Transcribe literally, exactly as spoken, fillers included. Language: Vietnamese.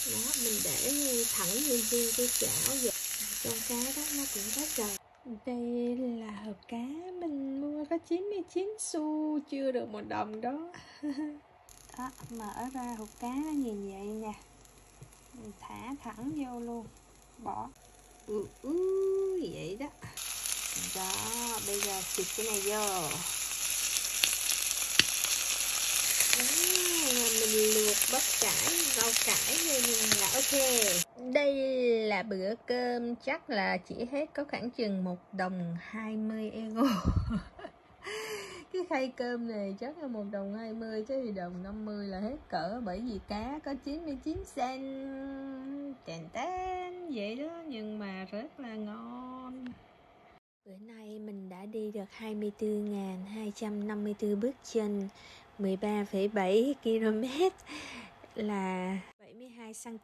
Đó, mình để thẳng nguyên viên cái chảo vậy. Con cá đó nó cũng có trời. Đây là hộp cá mình mua có chín mươi chín xu, chưa được một đồng đó. Đó, mở ra hộp cá nó nhìn vậy nha. Mình thả thẳng vô luôn, bỏ. Ừ, ừ, vậy đó. Đó, bây giờ xịt cái này vô. Đó, mình luộc bắp cải, rau cải lên là ok. Đây là bữa cơm chắc là chỉ hết có khoảng chừng một đồng hai mươi euro. Cái khay cơm này chắc là một đồng hai mươi, chứ thì đồng năm mươi là hết cỡ, bởi vì cá có chín mươi chín cent. Tàn tán vậy đó, nhưng mà rất là ngon. Bữa nay mình đã đi được hai mươi tư nghìn hai trăm năm mươi tư bước chân, mười ba phẩy bảy ki lô mét, là bảy mươi hai xăng ti mét.